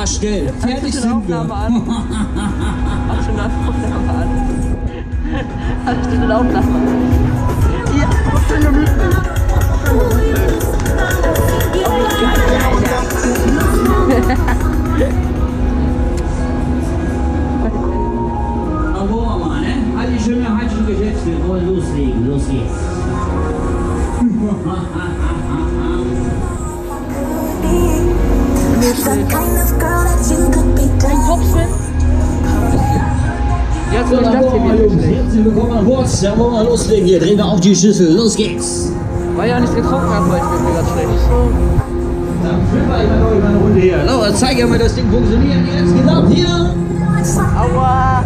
Kamera stellen. Fertig sind wir. Mach schon eine Aufnahme an. Hast du eine Aufnahme an? Ja, Aber wollen wir mal, ne? All die schönen heimischen Geschäfte, wir wollen loslegen. Los geht's. Ein Kopfschwimmen? Jetzt So, dann wollen wir mal, Jungs. Herzlich willkommen an Bord. Dann wollen wir loslegen. Hier drehen wir auf die Schüssel. Los geht's. Weil ich auch nichts getrunken habe, weil ich bin mir ganz schlecht. Dann filmen wir mal noch eine Runde hier. Laura, zeig ja mal, das Ding funktioniert. Jetzt gesagt, hier. Aua!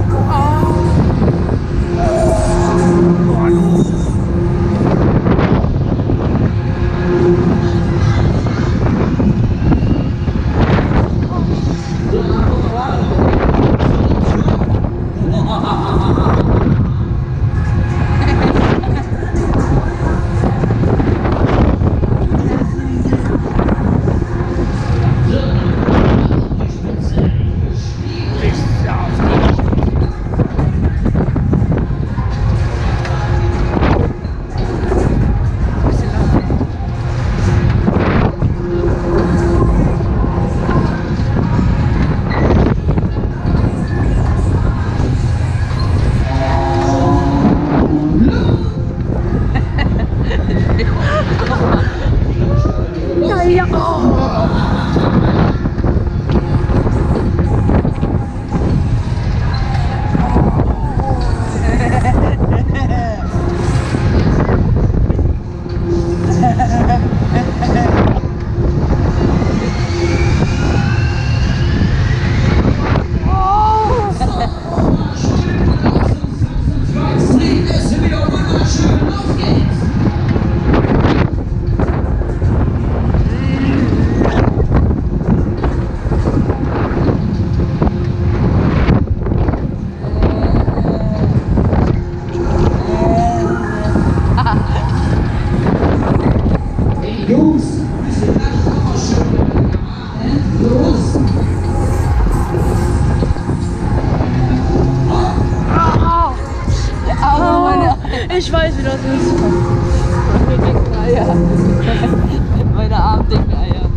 Ich weiß, wie das ist. Meine dicken Eier. Meine armen dicken Eier.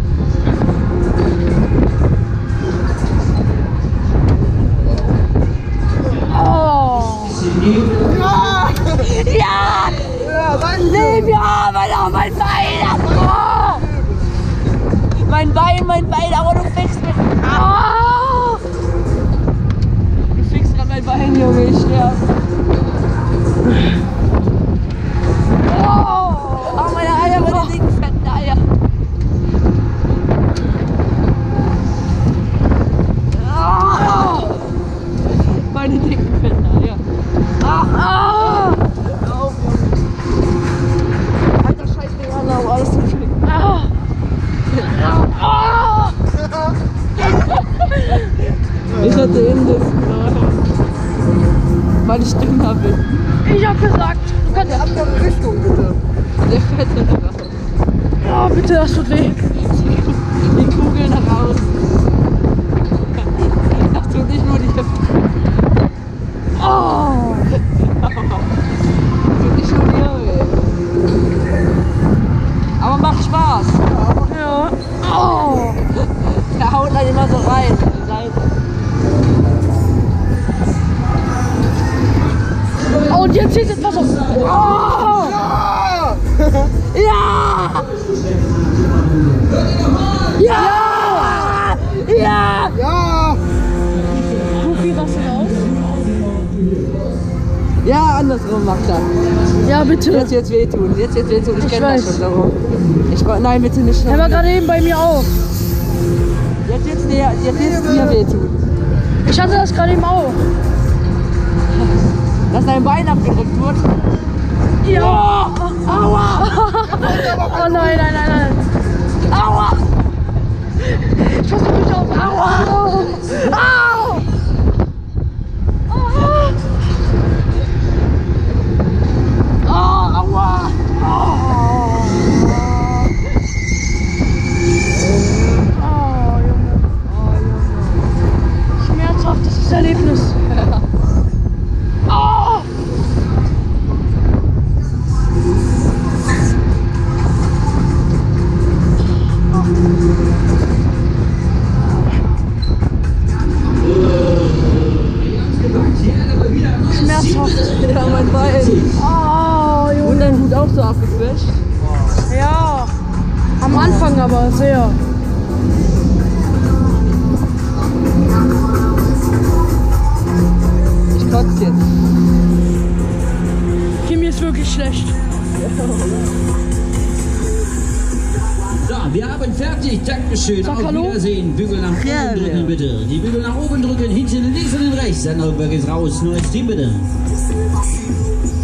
Oh! Ja! Ja! Ja, mein Bein! Oh! Mein Bein, aber du fickst mich! Oh! Du fickst gerade mein Bein, Junge, ich sterbe. Oh, meine Eier, meine dicken, fetten Eier. Oh, meine dicken, fetten Eier. Oh. Alter, scheiß Ding an, aber alles zu schlimm. Ich hatte Indes. Weil ich dünner bin. Ich hab gesagt, du kannst ab der Richtung, bitte. Der fette raus. Ja, bitte, das tut weh. Die Kugeln raus. Das tut nicht nur die Hüfte. Oh! Das tut nicht nur die weh. Aber macht Spaß. Ja. Oh! Der haut dann immer so rein. Die Seite. Oh, und jetzt ist es was auf. Oh! Ja! Ja! Ja! Ja! Wie machst du raus? Ja, andersrum macht er. Ja, bitte. Jetzt wird's wehtun. Jetzt wird's wehtun. Ich kenne das schon darum. Nein, bitte nicht. Er war gerade eben bei mir auch. Jetzt wird's dir wehtun. Ich hatte das gerade eben auch. Dass dein Bein abgedrückt wird. Ja! Aua! Oh nein, nein, nein, nein! Aua! Ich versuche mich auf! Aua! Au! Oh, aua! Oh, Junge! Oh, Junge! aufgefischt? Ja, am Anfang aber sehr. Ich kotze jetzt. Kimi ist wirklich schlecht. So, wir haben fertig. Dankeschön. Sag Auf hallo. Wiedersehen. Bügel nach oben Ja, drücken, ja. bitte. Die Bügel nach oben drücken, hinten links und rechts. Dann geht's raus. Neues Team, bitte.